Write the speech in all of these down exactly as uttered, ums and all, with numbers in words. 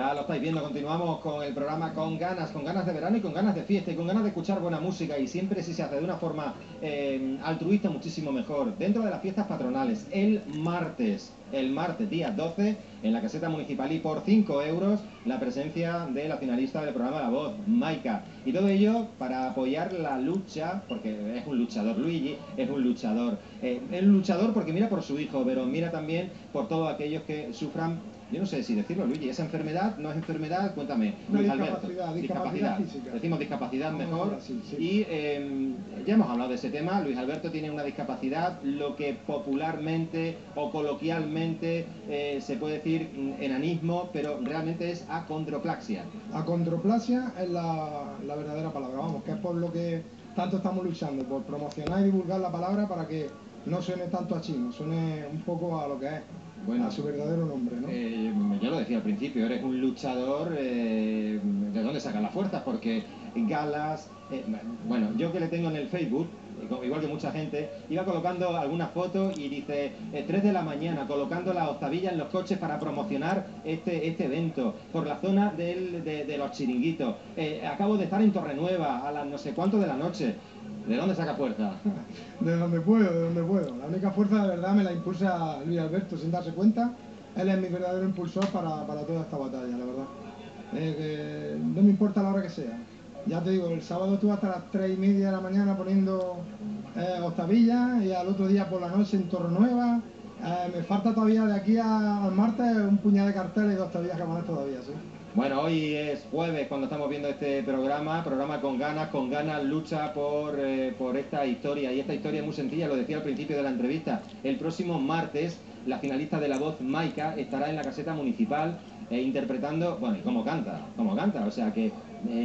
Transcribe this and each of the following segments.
Ya lo estáis viendo, continuamos con el programa con ganas, con ganas de verano y con ganas de fiesta y con ganas de escuchar buena música, y siempre si se hace de una forma eh, altruista muchísimo mejor. Dentro de las fiestas patronales, el martes, el martes día doce, en la caseta municipal, y por cinco euros la presencia de la finalista del programa La Voz, Maika. Y todo ello para apoyar la lucha, porque es un luchador, Luigi es un luchador. Eh, es un luchador porque mira por su hijo, pero mira también por todos aquellos que sufran, yo no sé si decirlo, Luigi, ¿esa enfermedad? ¿No es enfermedad? Cuéntame. Una Luis discapacidad, Alberto. discapacidad, discapacidad física. Decimos discapacidad Vamos mejor. así, sí. Y eh, ya hemos hablado de ese tema. Luis Alberto tiene una discapacidad, lo que popularmente o coloquialmente eh, se puede decir enanismo, pero realmente es acondroplasia. Acondroplasia es la, la verdadera palabra, vamos, que es por lo que tanto estamos luchando, por promocionar y divulgar la palabra para que no suene tanto a chino, suene un poco a lo que es. Bueno, a su verdadero nombre, ¿no? Eh, ya lo decía al principio, eres un luchador. Eh, ¿de dónde sacas las fuerzas? Porque galas, eh, bueno, yo que le tengo en el Facebook, igual que mucha gente, iba colocando algunas fotos y dice eh, tres de la mañana, colocando las octavillas en los coches para promocionar este, este evento, por la zona del, de, de los chiringuitos. Eh, acabo de estar en Torrenueva a las no sé cuánto de la noche. ¿De dónde saca fuerza? De donde puedo, de donde puedo. La única fuerza de verdad me la impulsa Luis Alberto sin darse cuenta. Él es mi verdadero impulsor para, para toda esta batalla, la verdad. Eh, que no me importa la hora que sea. Ya te digo, el sábado estuve hasta las tres y media de la mañana poniendo eh, octavillas, y al otro día por la noche en Torrenueva. Eh, me falta todavía de aquí a, al martes un puñado de carteles y dos octavillas que poner todavía, ¿sí? Bueno, hoy es jueves cuando estamos viendo este programa, programa con ganas, con ganas, lucha por, eh, por esta historia. Y esta historia es muy sencilla, lo decía al principio de la entrevista. El próximo martes, la finalista de La Voz, Maika, estará en la caseta municipal eh, interpretando, bueno, y cómo canta, cómo canta, o sea que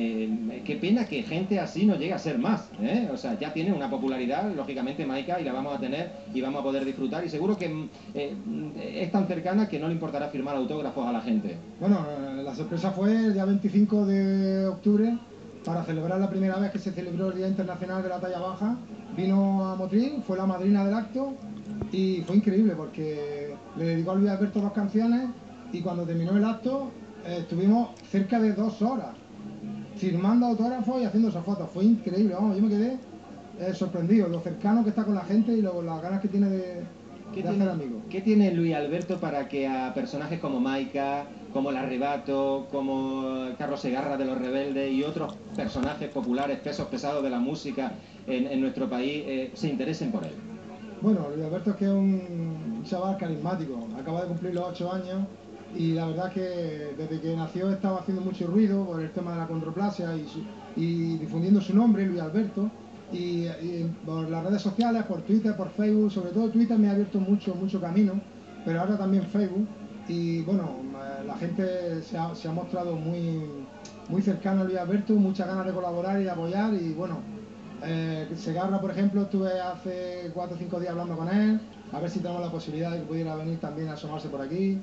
eh, qué pena que gente así no llegue a ser más, ¿eh? O sea, ya tiene una popularidad, lógicamente, Maika, y la vamos a tener y vamos a poder disfrutar, y seguro que eh, es tan cercana que no le importará firmar autógrafos a la gente. Bueno, la sorpresa fue el día veinticinco de octubre, para celebrar la primera vez que se celebró el Día Internacional de la Talla Baja. Vino a Motril, fue la madrina del acto, y fue increíble porque le dedicó a Luis Alberto dos canciones, y cuando terminó el acto eh, estuvimos cerca de dos horas firmando autógrafos y haciendo esas fotos. Fue increíble, vamos, yo me quedé eh, sorprendido, lo cercano que está con la gente y lo, las ganas que tiene de, ¿Qué de tiene, hacer amigos. ¿Qué tiene Luis Alberto para que a personajes como Maika, como El Arrebato, como Carlos Segarra de Los Rebeldes y otros personajes populares, pesos pesados de la música en, en nuestro país, eh, se interesen por él? Bueno, Luis Alberto es que es un chaval carismático, acaba de cumplir los ocho años, y la verdad es que desde que nació estaba haciendo mucho ruido por el tema de la acondroplasia y, su, y difundiendo su nombre, Luis Alberto, y, y por las redes sociales, por Twitter, por Facebook. Sobre todo Twitter me ha abierto mucho, mucho camino, pero ahora también Facebook, y bueno, la gente se ha, se ha mostrado muy, muy cercana a Luis Alberto, muchas ganas de colaborar y de apoyar, y bueno, Eh, Segarra, por ejemplo, estuve hace cuatro o cinco días hablando con él, a ver si tenemos la posibilidad de que pudiera venir también a asomarse por aquí.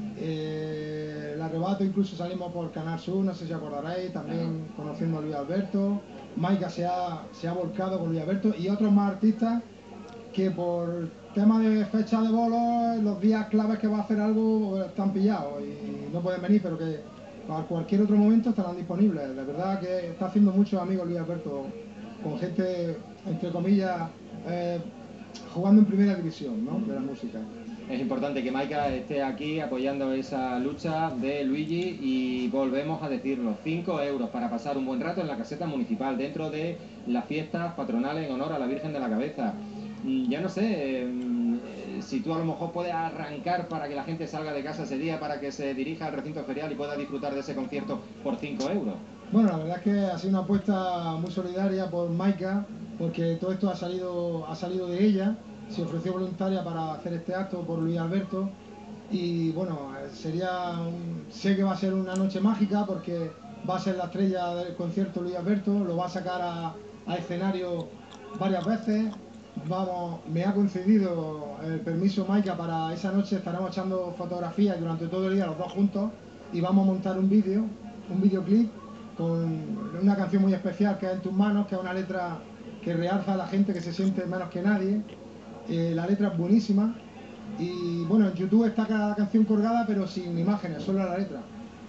Eh, el Arrebato incluso salimos por Canal Sur, no sé si acordaréis, también conociendo a Luis Alberto. Maika se ha, se ha volcado con Luis Alberto, y otros más artistas que por tema de fecha de bolos, los días claves que va a hacer algo, están pillados y no pueden venir, pero que a cualquier otro momento estarán disponibles. La verdad que está haciendo muchos amigos Luis Alberto, con gente, entre comillas, eh, jugando en primera división, ¿no?, de la música. Es importante que Maika esté aquí apoyando esa lucha de Luigi, y volvemos a decirlo, cinco euros para pasar un buen rato en la caseta municipal, dentro de las fiestas patronales en honor a la Virgen de la Cabeza. Ya no sé eh, si tú a lo mejor puedes arrancar para que la gente salga de casa ese día, para que se dirija al recinto ferial y pueda disfrutar de ese concierto por cinco euros. Bueno, la verdad es que ha sido una apuesta muy solidaria por Maika, porque todo esto ha salido, ha salido de ella. Se ofreció voluntaria para hacer este acto por Luis Alberto, y bueno, sería un, sé que va a ser una noche mágica, porque va a ser la estrella del concierto Luis Alberto, lo va a sacar a, a escenario varias veces. Vamos, me ha concedido el permiso Maika para esa noche, estaremos echando fotografías durante todo el día los dos juntos, y vamos a montar un vídeo, un videoclip con una canción muy especial que es En tus manos, que es una letra que realza a la gente que se siente menos que nadie. Eh, la letra es buenísima, y bueno, en YouTube está cada canción colgada pero sin imágenes, solo la letra.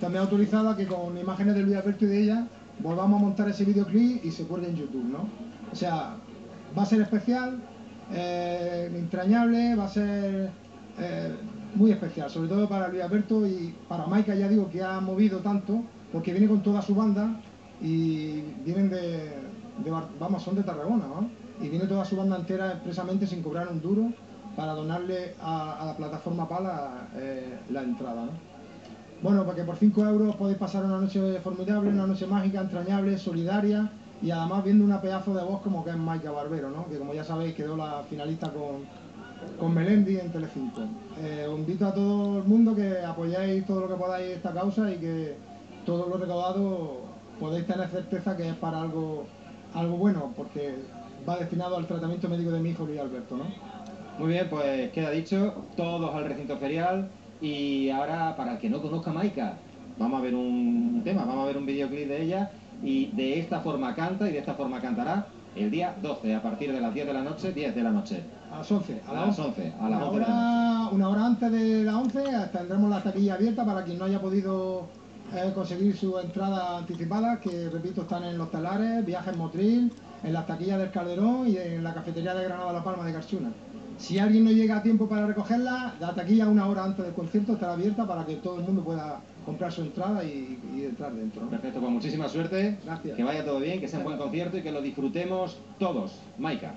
también ha autorizado a que con imágenes de Luis Alberto y de ella volvamos a montar ese videoclip y se cuelgue en YouTube, ¿no? O sea, va a ser especial, eh, entrañable, va a ser eh, muy especial, sobre todo para Luis Alberto y para Maika, ya digo, que ha movido tanto, porque viene con toda su banda y vienen de, de vamos, son de Tarragona, ¿no? Y viene toda su banda entera expresamente sin cobrar un duro para donarle a, a la plataforma Pala eh, la entrada, ¿no? Bueno, porque por cinco euros podéis pasar una noche formidable, una noche mágica, entrañable, solidaria y además viendo una pedazo de voz como que es Maika Barbero, ¿no? Que como ya sabéis quedó la finalista con, con Melendi en Telecinco. Eh, os invito a todo el mundo que apoyáis todo lo que podáis esta causa y que todo lo recaudado podéis tener certeza que es para algo, algo bueno, porque va destinado al tratamiento médico de mi hijo Luis Alberto, ¿no? Muy bien, pues queda dicho, todos al recinto ferial. Y ahora, para el que no conozca a Maika, vamos a ver un tema, vamos a ver un videoclip de ella. Y de esta forma canta y de esta forma cantará el día doce, a partir de las diez de la noche, diez de la noche. A las once. A las once, a las una once de hora, la noche. Una hora antes de las once tendremos la taquilla abierta para quien no haya podido eh, conseguir su entrada anticipada, que repito, están en los telares, Viajes Motril, en las taquillas del Calderón y en la cafetería de Granada La Palma de Carchuna. Si alguien no llega a tiempo para recogerla, la taquilla una hora antes del concierto estará abierta para que todo el mundo pueda comprar su entrada y, y entrar dentro, ¿no? Perfecto, pues muchísima suerte. Gracias. Que vaya todo bien, que sea un buen concierto y que lo disfrutemos todos. Maika.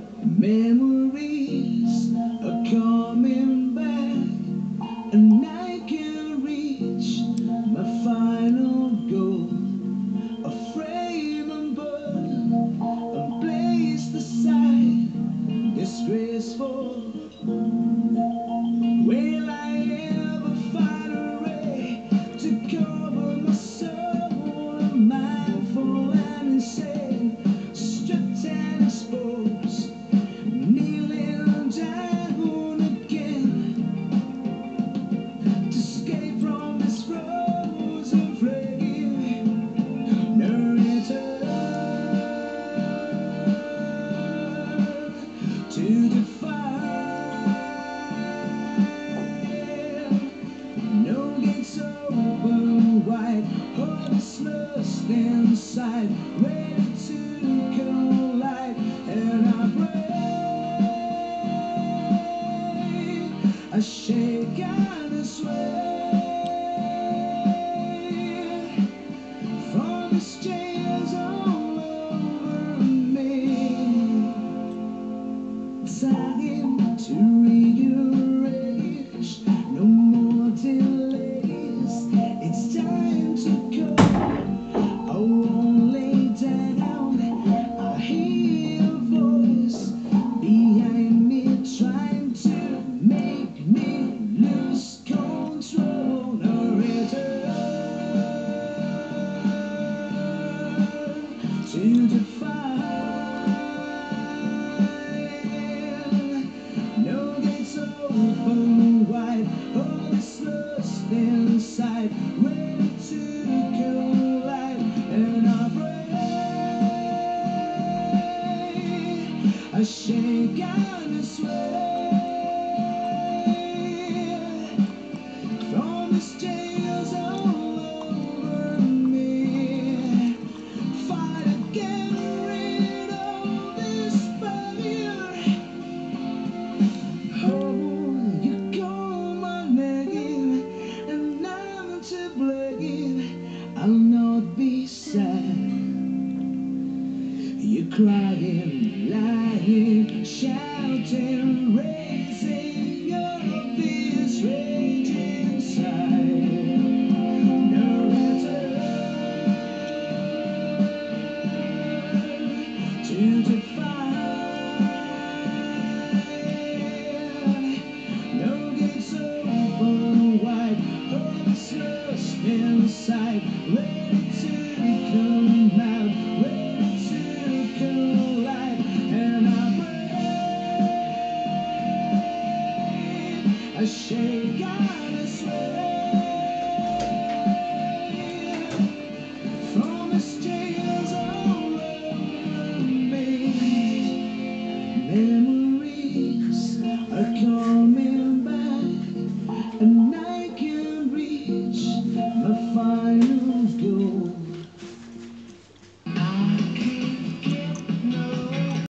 Memories are coming back, and I can reach my final goal. A frame and burn, a place beside disgraceful. Will I ever find a ray to cover my soul? I'm mindful and insane, stripped and exposed, kneeling down again to escape from this frozen flame. No return to defy. No gates open wide, all is lost inside, ready to collide, and I break, I shake and I sway from the chains all over me, time to rearrange, no more delays, it's time to go. I won't lay down, I hear a voice behind me trying to make me lose control. No return to defy. No gates open wide, all is lost inside, ready to collide, and I break, I shake and I sway from the chains all over me. Fight again, rid of this barrier. Oh, you call my name, and I'm to blame. I'll not be sad. You're crying, lying, shouting, raising up this rage inside. No return to defy. No gates open wide, all is lost inside, ready to come out, ready to collide, and I break, I shake and I sway from the chains all over me. Memories are coming.